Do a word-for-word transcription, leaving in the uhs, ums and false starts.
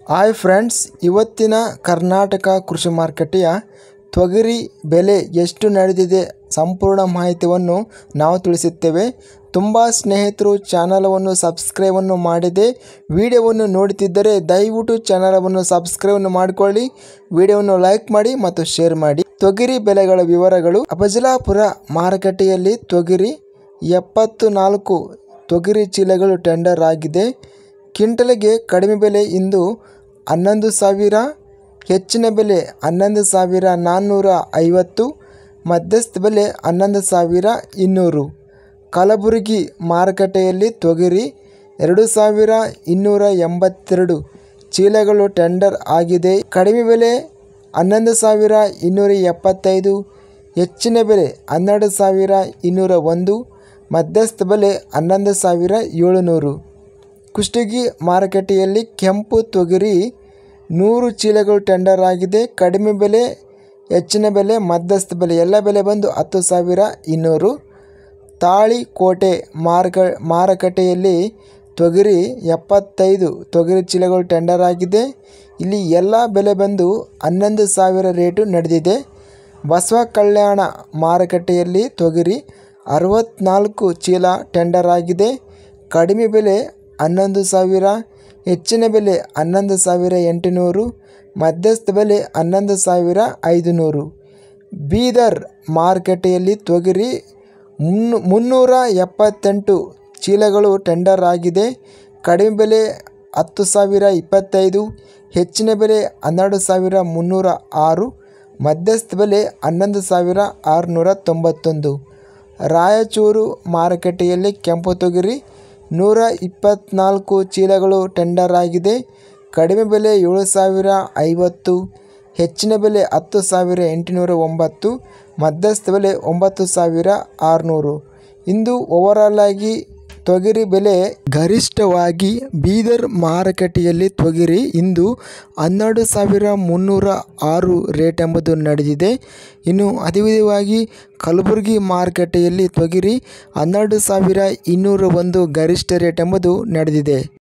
Hi friends, ಇವತ್ತಿನ ಕರ್ನಾಟಕ ಕೃಷಿ ಮಾರುಕಟ್ಟೆಯ ತೊಗರಿ ಬೆಲೆ ಎಷ್ಟು ನಡೆದಿದೆ ಸಂಪೂರ್ಣ ಮಾಹಿತಿಯನ್ನು ನಾವು ತಿಳಿಸುತ್ತೇವೆ. ತುಂಬ ಸ್ನೇಹಿತರು ಚಾನಲವನ್ನು ಸಬ್ಸ್ಕ್ರೈಬನ್ನು ಮಾಡದೆ ವಿಡಿಯೋವನ್ನು ನೋಡುತ್ತಿದ್ದರೆ ದಯವಿಟ್ಟು ಚಾನಲವನ್ನು ಸಬ್ಸ್ಕ್ರೈಬನ್ನು ಮಾಡಿಕೊಳ್ಳಿ, ವಿಡಿಯೋವನ್ನು ಲೈಕ್ ಮಾಡಿ ಮತ್ತು ಶೇರ್ ಮಾಡಿ. ತೊಗರಿ ಬೆಲೆಗಳ ವಿವರಗಳು. ಅಫಜಲಾಪುರ ಮಾರುಕಟ್ಟೆಯಲ್ಲಿ ತೊಗರಿ ಎಪ್ಪತ್ತು ನಾಲ್ಕು ತೊಗರಿ ಚೀಲಗಳು ಟೆಂಡರ್ ಆಗಿದೆ. ಕ್ವಿಂಟಲ್ಗೆ ಕಡಿಮೆ ಬೆಲೆ ಇಂದು ಹನ್ನೊಂದು ಸಾವಿರ, ಹೆಚ್ಚಿನ ಬೆಲೆ ಹನ್ನೊಂದು ಸಾವಿರ ನಾನ್ನೂರ ಐವತ್ತು, ಮಧ್ಯಸ್ಥ ಬೆಲೆ ಹನ್ನೊಂದು ಸಾವಿರ ಇನ್ನೂರು. ಕಲಬುರಗಿ ಮಾರುಕಟ್ಟೆಯಲ್ಲಿ ತೊಗರಿ ಎರಡು ಸಾವಿರ ಇನ್ನೂರ ಎಂಬತ್ತೆರಡು ಚೀಲಗಳು ಟೆಂಡರ್ ಆಗಿದೆ. ಕಡಿಮೆ ಬೆಲೆ ಹನ್ನೊಂದು ಸಾವಿರ ಇನ್ನೂರ ಎಪ್ಪತ್ತೈದು, ಹೆಚ್ಚಿನ ಬೆಲೆ ಹನ್ನೆರಡು ಸಾವಿರ ಇನ್ನೂರ ಒಂದು, ಮಧ್ಯಸ್ಥ ಬೆಲೆ ಹನ್ನೊಂದು ಸಾವಿರ ಏಳುನೂರು. ಕುಷ್ಟಗಿ ಮಾರುಕಟ್ಟೆಯಲ್ಲಿ ಕೆಂಪು ತೊಗರಿ ನೂರು ಚೀಲಗಳು ಟೆಂಡರ್ ಆಗಿದೆ. ಕಡಿಮೆ ಬೆಲೆ, ಹೆಚ್ಚಿನ ಬೆಲೆ, ಮಧ್ಯಸ್ಥ ಬೆಲೆ ಎಲ್ಲ ಬೆಲೆ ಬಂದು ಹತ್ತು ಸಾವಿರ ಇನ್ನೂರು. ತಾಳಿಕೋಟೆ ಮಾರುಕ ಮಾರುಕಟ್ಟೆಯಲ್ಲಿ ತೊಗರಿ ಎಪ್ಪತ್ತೈದು ತೊಗರಿ ಚೀಲಗಳು ಟೆಂಡರ್ ಆಗಿದೆ. ಇಲ್ಲಿ ಎಲ್ಲ ಬೆಲೆ ಬಂದು ಹನ್ನೊಂದು ಸಾವಿರ ರೇಟು ನಡೆದಿದೆ. ಬಸವ ಕಲ್ಯಾಣ ಮಾರುಕಟ್ಟೆಯಲ್ಲಿ ತೊಗರಿ ಅರವತ್ತ್ನಾಲ್ಕು ಚೀಲ ಟೆಂಡರ್ ಆಗಿದೆ. ಕಡಿಮೆ ಬೆಲೆ ಹನ್ನೊಂದು ಸಾವಿರ, ಹೆಚ್ಚಿನ ಬೆಲೆ ಹನ್ನೊಂದು ಸಾವಿರ ಎಂಟುನೂರು, ಮಧ್ಯಸ್ಥ ಬೆಲೆ ಹನ್ನೊಂದು ಸಾವಿರ ಐದುನೂರು. ಬೀದರ್ ಮಾರುಕಟ್ಟೆಯಲ್ಲಿ ತೊಗರಿ ಮುನ್ನೂ ಮುನ್ನೂರ ಎಪ್ಪತ್ತೆಂಟು ಚೀಲಗಳು ಟೆಂಡರ್ ಆಗಿದೆ. ಕಡಿಮೆ ಬೆಲೆ ಹತ್ತು ಸಾವಿರ ಇಪ್ಪತ್ತೈದು, ಹೆಚ್ಚಿನ ಬೆಲೆ ಹನ್ನೆರಡು ಸಾವಿರ ಮುನ್ನೂರ ಆರು, ಮಧ್ಯಸ್ಥ ಬೆಲೆ ಹನ್ನೊಂದು ಸಾವಿರ ಆರುನೂರ ತೊಂಬತ್ತೊಂದು. ರಾಯಚೂರು ಮಾರುಕಟ್ಟೆಯಲ್ಲಿ ಕೆಂಪು ತೊಗರಿ ನೂರ ಇಪ್ಪತ್ತ್ನಾಲ್ಕು ಚೀಲಗಳು ಟೆಂಡರ್ ಆಗಿದೆ. ಕಡಿಮೆ ಬೆಲೆ ಏಳು ಸಾವಿರ ಐವತ್ತು, ಹೆಚ್ಚಿನ ಬೆಲೆ ಹತ್ತು ಸಾವಿರ ಎಂಟುನೂರ ಒಂಬತ್ತು, ಮಧ್ಯಸ್ಥ ಬೆಲೆ ಒಂಬತ್ತು ಸಾವಿರ ಆರುನೂರು. ಇಂದು ಓವರಾಲ್ ಆಗಿ ತೊಗರಿ ಬೆಲೆ ಗರಿಷ್ಠವಾಗಿ ಬೀದರ್ ಮಾರುಕಟ್ಟೆಯಲ್ಲಿ ತೊಗರಿ ಇಂದು ಹನ್ನೆರಡು ಸಾವಿರ ಮುನ್ನೂರ ಆರು ರೇಟ್ ಎಂಬುದು ನಡೆದಿದೆ. ಇನ್ನು ಅದೇ ವಿಧವಾಗಿ ಕಲಬುರಗಿ ಮಾರುಕಟ್ಟೆಯಲ್ಲಿ ತೊಗರಿ ಹನ್ನೆರಡು ಸಾವಿರ ಇನ್ನೂರ ಒಂದು ಗರಿಷ್ಠ ರೇಟ್ ಎಂಬುದು ನಡೆದಿದೆ.